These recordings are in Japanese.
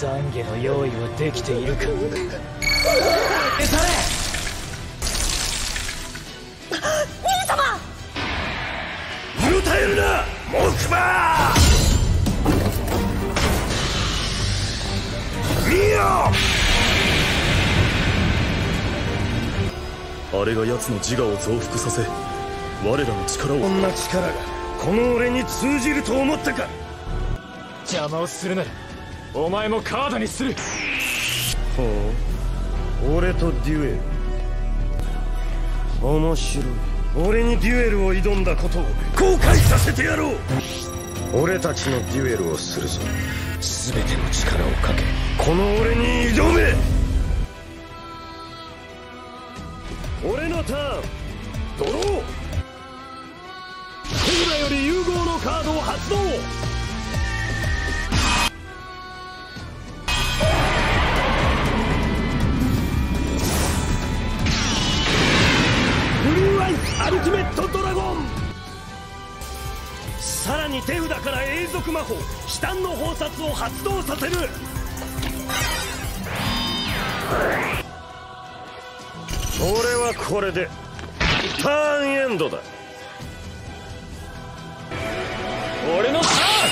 懺悔の用意はできているか。 兄様、 うろたえるな木馬。見よ、あれが奴の自我を増幅させ我らの力を。こんな力がこの俺に通じると思ったか。 邪魔をするならお前もカードにする。 ほう、俺とデュエル。面白い。俺にデュエルを挑んだことを後悔させてやろう。俺たちのデュエルをするぞ。全ての力をかけこの俺に挑め。俺のターン、ドロー。手札より融合のカードを発動。ブルーアイスアルティメットドラゴン。さらに手札から永続魔法忌憚の宝札を発動させる。俺はこれでターンエンドだ。 俺のター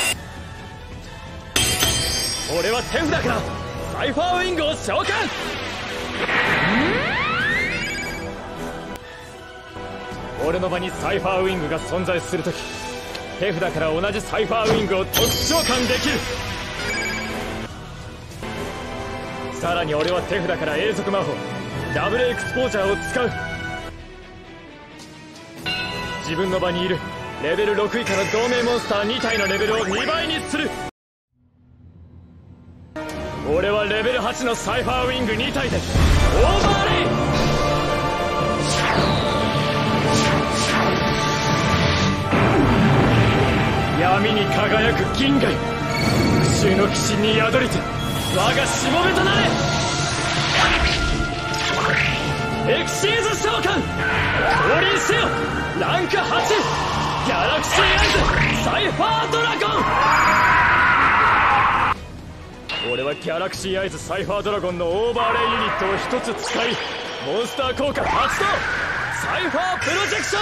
ン。俺は手札からサイファーウィングを召喚。俺の場にサイファーウィングが存在するとき、手札から同じサイファーウィングを特殊召喚できる。さらに俺は手札から永続魔法ダブルエクスポージャーを使う。自分の場にいるレベル6以下の同盟モンスター2体のレベルを2倍にする。俺はレベル8のサイファーウィング2体でオーバーレイ。闇に輝く銀河よ、復讐の鬼神に宿りて我がしもべとなれ。エクシーズ召喚降臨せよ。ランク8ギャラクシーアイズサイファードラゴン。俺はギャラクシーアイズサイファードラゴンのオーバーレイユニットを1つ使いモンスター効果発動。サイファープロジェクシ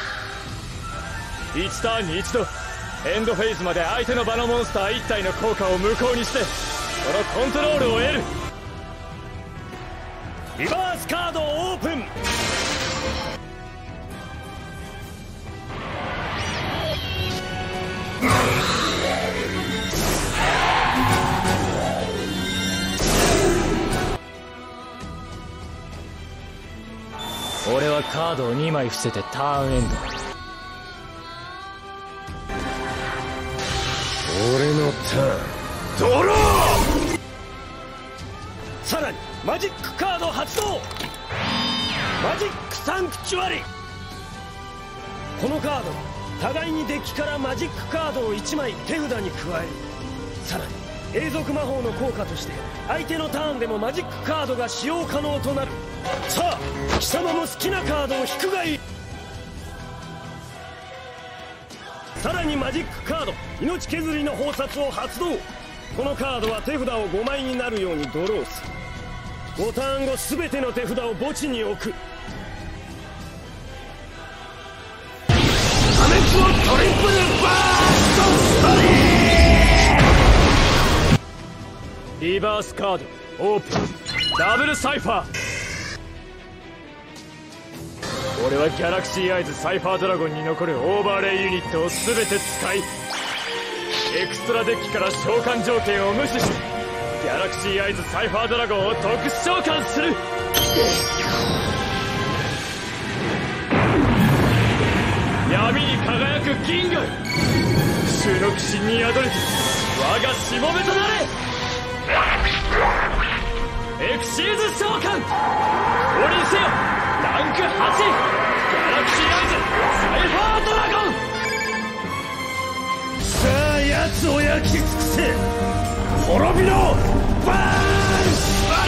ョン。1ターンに1度エンドフェイズまで相手の場のモンスター1体の効果を無効にしてそのコントロールを得る。 リバースカードをオープン。 俺はカードを2枚伏せてターンエンド。 俺のターン、ドロー。さらにマジックカード発動。マジックサンクチュアリ。このカードは互いにデッキからマジックカードを1枚手札に加える。さらに永続魔法の効果として相手のターンでもマジックカードが使用可能となる。さあ貴様も好きなカードを引くがいい。さらにマジックカード命削りの宝札を発動。このカードは手札を5枚になるようにドローする。5ターン後全ての手札を墓地に置く。アメックをトリプルバーストストリー。 リバースカードオープンダブルサイファー。俺はギャラクシーアイズサイファードラゴンに残るオーバーレイユニットを全て使いエクストラデッキから召喚条件を無視してギャラクシーアイズサイファードラゴンを特殊召喚する。闇に輝く銀河よ、復讐の鬼神に宿りて我がしもべとなれ。エクシーズ召喚降臨せよ。ランク8ギャラクシーアイズサイファードラゴン。 さあ奴を焼き尽くせ。滅びろバーンスパ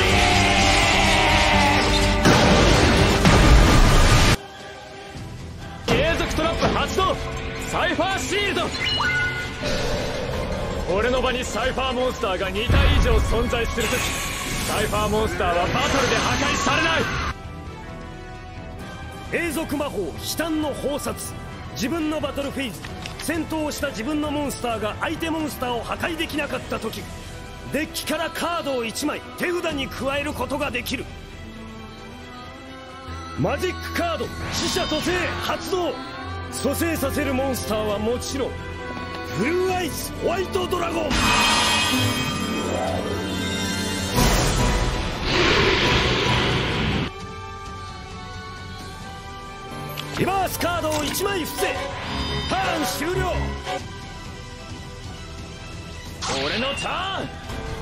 リー。 継続トラップ発動サイファーシールド。 俺の場にサイファーモンスターが2体以上存在するとき、サイファーモンスターはバトルで破壊されない。 永続魔法悲嘆の包殺。自分のバトルフェーズ、戦闘をした自分のモンスターが相手モンスターを破壊できなかった時、デッキからカードを1枚手札に加えることができる。マジックカード死者蘇生発動。蘇生させるモンスターはもちろんブルーアイズホワイトドラゴン。リバースカードを1枚伏せ。ターン終了。 俺のターン。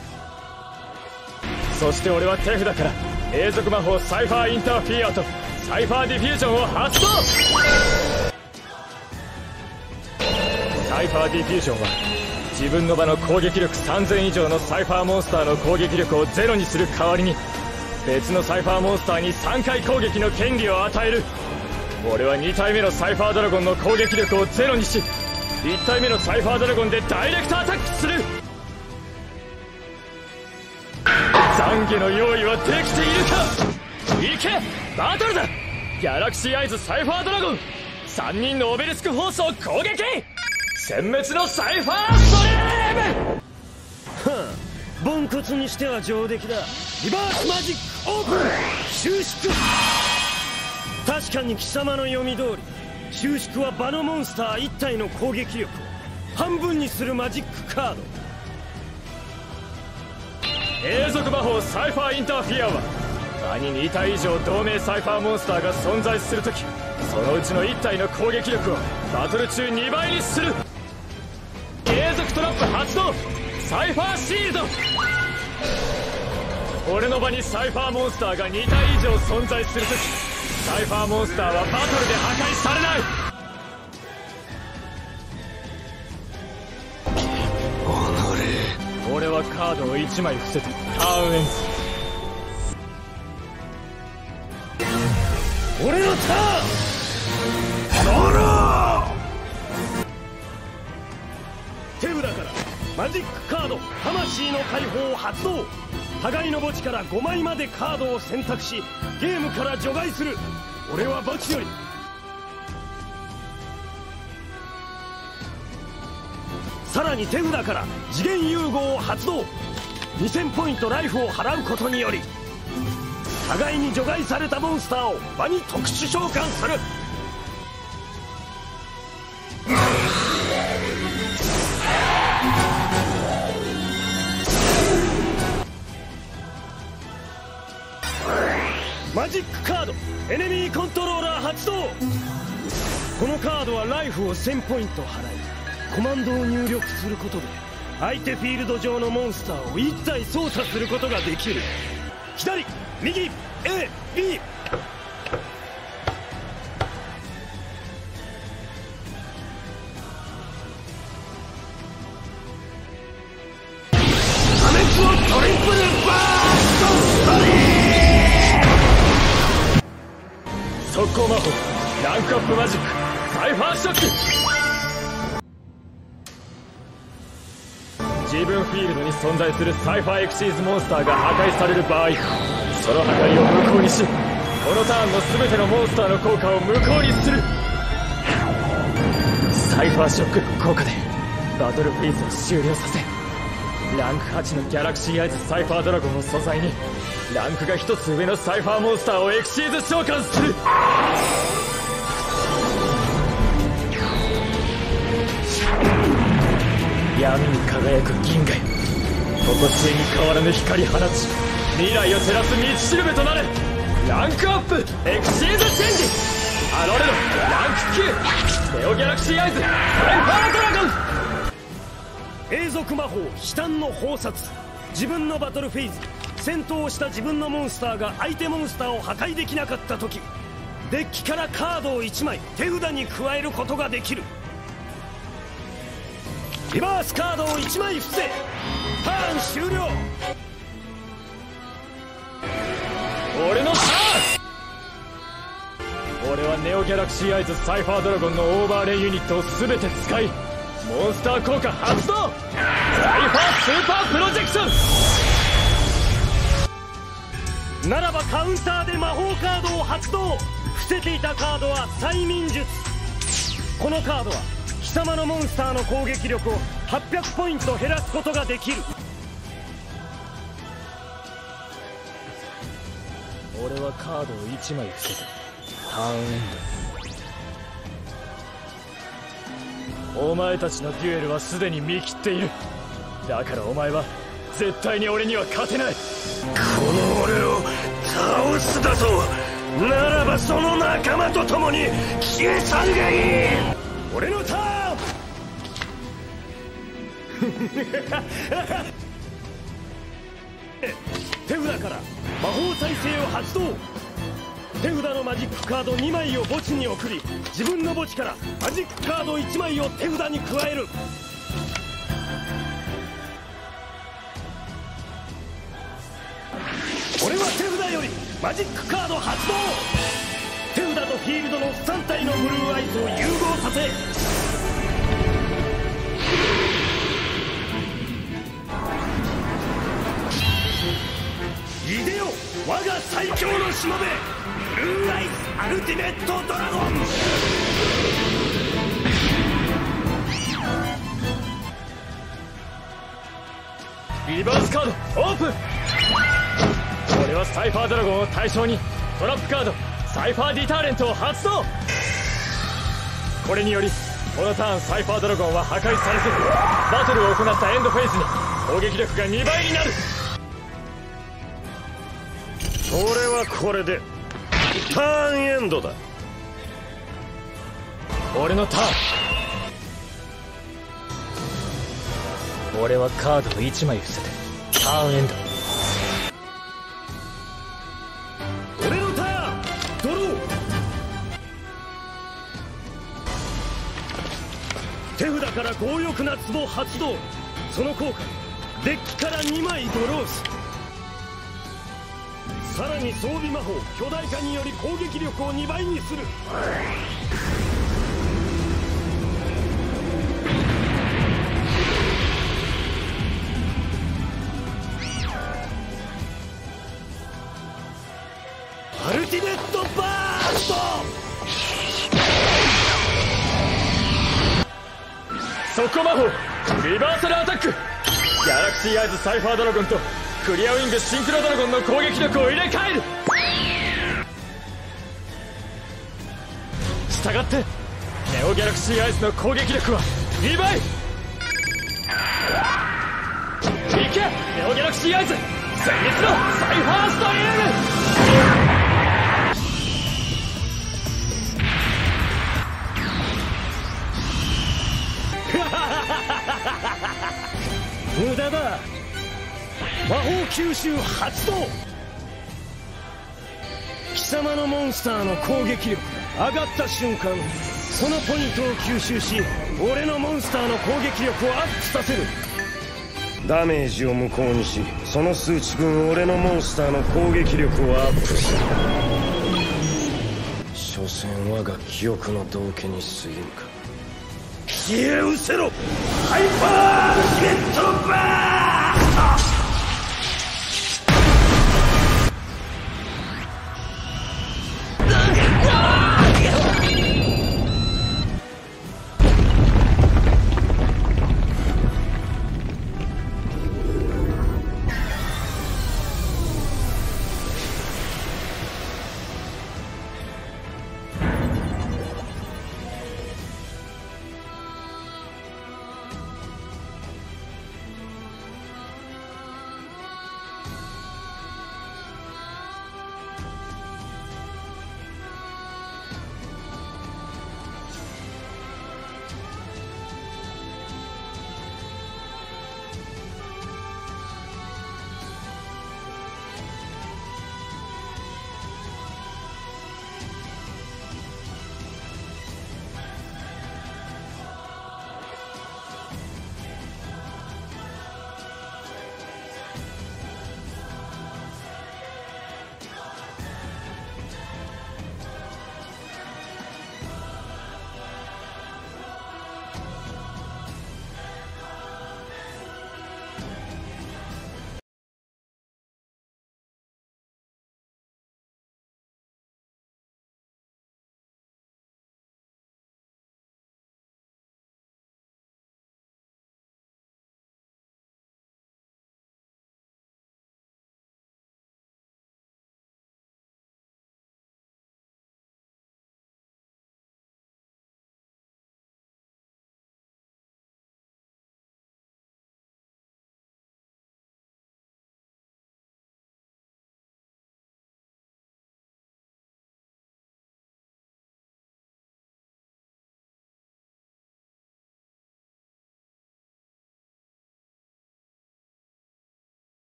そして俺は手札から永続魔法サイファーインターフィアとサイファーディフュージョンを発動。サイファーディフュージョンは自分の場の攻撃力3000以上のサイファーモンスターの攻撃力をゼロにする代わりに、別のサイファーモンスターに3回攻撃の権利を与える。俺は2体目のサイファードラゴンの攻撃力をゼロにし、1体目のサイファードラゴンでダイレクトアタックする。懺悔の用意はできているか。行けバトルだ。ギャラクシーアイズサイファードラゴン、3人のオベリスクフォースを攻撃。殲滅のサイファーストリーム。 はあ、ボンコツにしては上出来だ。リバースマジックオープン。収縮。確かに貴様の読み通り、収縮は場のモンスター1体の攻撃力を半分にするマジックカード。 永続魔法サイファーインターフィアは場に2体以上同盟サイファーモンスターが存在するとき、そのうちの1体の攻撃力をバトル中2倍にする。永続トラップ発動。サイファーシールド。俺の場にサイファーモンスターが2体以上存在するとき、サイファーモンスターはバトルで破壊されない。俺はカードを1枚伏せてターンエンズ。 俺のターン。手札からマジックカード魂の解放を発動。互いの墓地から5枚までカードを選択し、ゲームから除外する。俺は墓地よりさらに手札から次元融合を発動。2000ポイントライフを払うことにより、互いに除外されたモンスターを場に特殊召喚する。マジックカードエネミーコントローラー発動。このカードはライフを1000ポイント払い、コマンドを入力することで相手フィールド上のモンスターを1体操作することができる。左右 AB。 破滅をトリプルバーストストリー。 速攻魔法ランクアップマジックサイファーショック。自分フィールドに存在するサイファーエクシーズモンスターが破壊される場合、その破壊を無効にし、このターンの全てのモンスターの効果を無効にする。サイファーショックの効果でバトルフェーズを終了させ、ランク8のギャラクシーアイズサイファードラゴンを素材にランクが1つ上のサイファーモンスターをエクシーズ召喚する。闇に輝く銀河よ、とこしえに変わらぬ光放ち、未来を照らす道しるべとなれ。ランクアップエクシーズチェンジ。アロレのランク9ネオギャラクシーアイズサイファードラゴン。 永続魔法悲嘆の包殺。自分のバトルフェーズ、戦闘をした自分のモンスターが相手モンスターを破壊できなかった時、デッキからカードを1枚手札に加えることができる。リバースカードを1枚伏せ。ターン終了。 俺のターン。俺はネオギャラクシーアイズサイファードラゴンのオーバーレイユニットを全て使い、モンスター効果発動。 サイファースーパープロジェクション。 ならばカウンターで魔法カードを発動。伏せていたカードは催眠術。このカードは貴様のモンスターの攻撃力を800ポイント減らすことができる。 俺はカードを1枚伏せた。ターンエンド。お前たちのデュエルはすでに見切っている。だからお前は絶対に俺には勝てない。 この俺を倒すだぞ。ならばその仲間と共に消え去るがいい。俺のターン手札から魔法再生を発動。手札のマジックカード2枚を墓地に送り、自分の墓地からマジックカード1枚を手札に加える。俺は手札よりマジックカード発動。手札とフィールドの3体のブルーアイズを融合させ、いでよ我が最強のしもべ、ブルーアイズアルティメットドラゴン。 リバースカードオープン。俺はサイファードラゴンを対象にトラップカードサイファーディターレントを発動。これによりこのターンサイファードラゴンは破壊されず、バトルを行ったエンドフェーズに攻撃力が2倍になる。 これはこれでターンエンドだ。 俺のターン。俺はカードを1枚伏せてターンエンド。 俺のターンドロー。手札から強欲な壺発動。その効果、デッキから2枚ドローす。さらに装備魔法巨大化により攻撃力を2倍にする。アルティメットバースト。 速攻魔法リバーサルアタック。ギャラクシーアイズサイファードラゴンとクリアウィングシンクロドラゴンの攻撃力を入れ替える。したがってネオギャラクシーアイズの攻撃力は2倍。いけネオギャラクシーアイズ戦慄のサイファーストリーム無駄だ。魔法吸収発動。貴様のモンスターの攻撃力が上がった瞬間、そのポイントを吸収し、俺のモンスターの攻撃力をアップさせる。ダメージを無効にし、その数値分俺のモンスターの攻撃力をアップする。所詮我が記憶の道化に過ぎんか。消え失せろハイパーアルティメットバーン。